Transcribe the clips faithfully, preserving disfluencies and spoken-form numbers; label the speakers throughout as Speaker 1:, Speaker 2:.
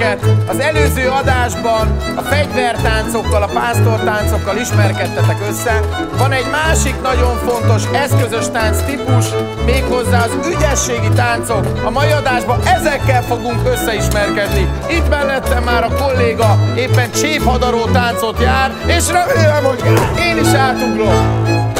Speaker 1: benneteket. Az előző adásban a fegyvertáncokkal, a pásztortáncokkal ismerkedtetek össze. Van egy másik nagyon fontos eszközös tánc típus, méghozzá az ügyességi táncok. A mai adásban ezekkel fogunk összeismerkedni. Itt mellettem már a kolléga éppen cséphadaró táncot jár, és remélem, hogy én is átugrok.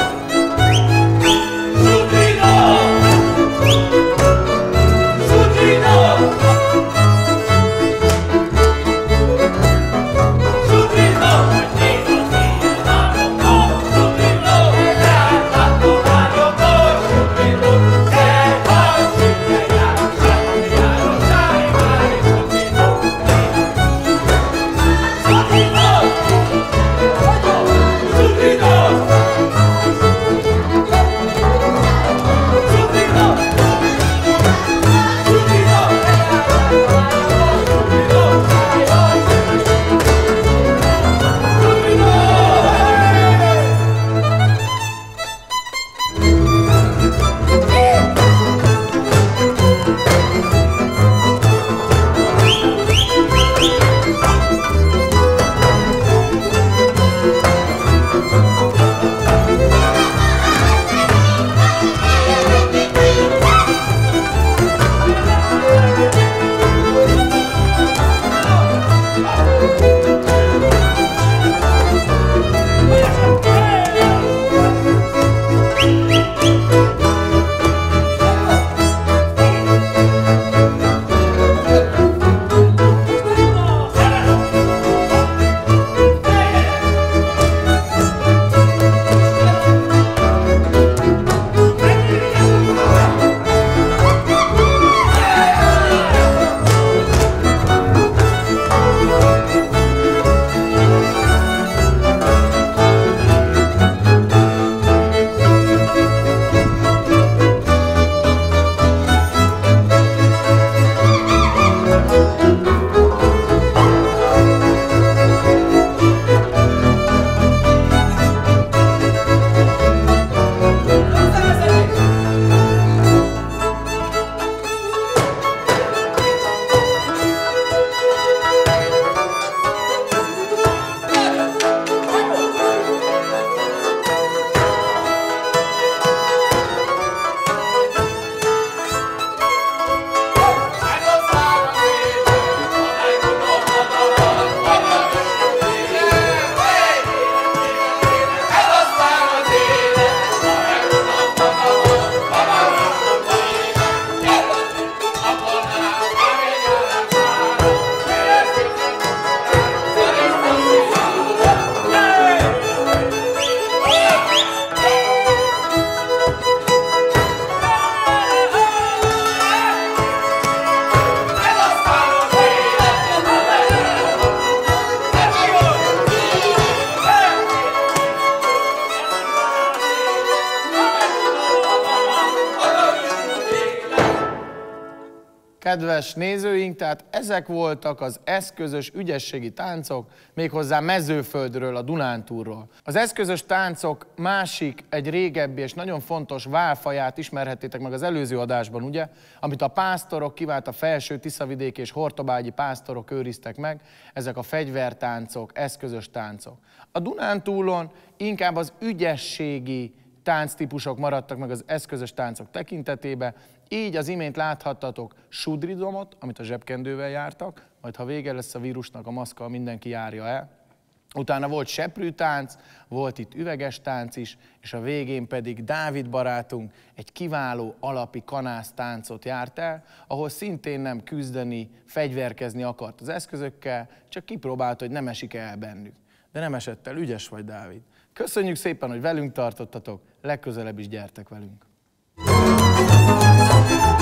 Speaker 1: Kedves nézőink, tehát ezek voltak az eszközös ügyességi táncok, méghozzá Mezőföldről, a Dunántúlról. Az eszközös táncok másik, egy régebbi és nagyon fontos válfaját ismerhettétek meg az előző adásban, ugye? Amit a pásztorok, kivált a felső tiszavidéki és hortobágyi pásztorok őriztek meg, ezek a fegyvertáncok, eszközös táncok. A Dunántúlon inkább az ügyességi tánctípusok maradtak meg az eszközös táncok tekintetében, így az imént láthattatok sudridomot, amit a zsebkendővel jártak, majd ha vége lesz a vírusnak, a maszkkal mindenki járja el. Utána volt seprűtánc, volt itt üveges tánc is, és a végén pedig Dávid barátunk egy kiváló alapi kanász táncot járt el, ahol szintén nem küzdeni, fegyverkezni akart az eszközökkel, csak kipróbált, hogy nem esik el bennük. De nem esett el, ügyes vagy, Dávid. Köszönjük szépen, hogy velünk tartottatok, legközelebb is gyertek velünk.